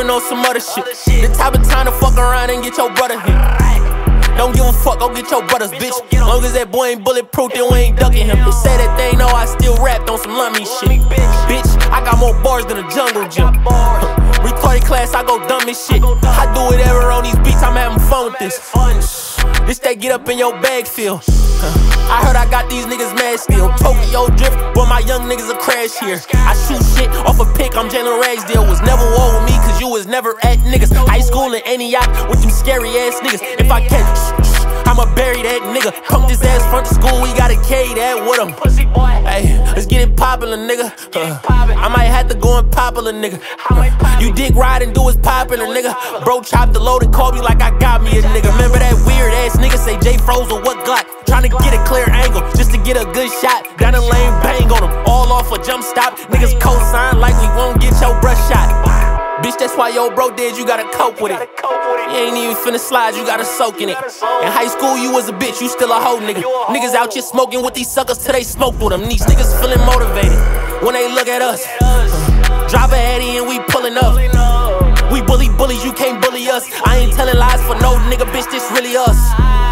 moving on some other shit. The type of time to fuck around and get your brother hit. Don't give a fuck, go get your brothers, bitch. Long as that boy ain't bulletproof, then we ain't ducking him. They say that they know I still rapped on some lummy shit. Bitch, I got more bars than a jungle gym. Retarded class, I go dumb as shit. I do whatever on these beats, I'm having fun with this. This that get up in your bag feel. I heard I got these niggas mad still. Tokyo drift, but my young niggas a crash here. I shoot shit off a pick, I'm Jalen Ragsdale. Was never war with me, cause you was never at niggas. High school in Antioch with them scary ass niggas. If I catch, I'ma bury that nigga. Pump this ass front to school, we gotta carry that with him. Hey, let's get it popular, nigga. I might have to go and popular, nigga. You dick ride and do is popular, nigga. Bro chopped the load and called me like I got me a nigga. Remember that weird ass nigga say J froze or what Glock? Tryna get a clear angle just to get a good shot. Down the lane, bang on him, all off a jump stop. Niggas co-sign like we won't get your brush shot. Bitch, that's why your bro dead, you gotta cope with it. You ain't even finna slide, you gotta soak in it. In high school, you was a bitch, you still a hoe, nigga. Niggas out here smoking with these suckers till they smoke with them. These niggas feeling motivated when they look at us. Drive a Addy and we pulling up. We bully bullies, you can't bully us. I ain't telling lies for no nigga, bitch, this really us.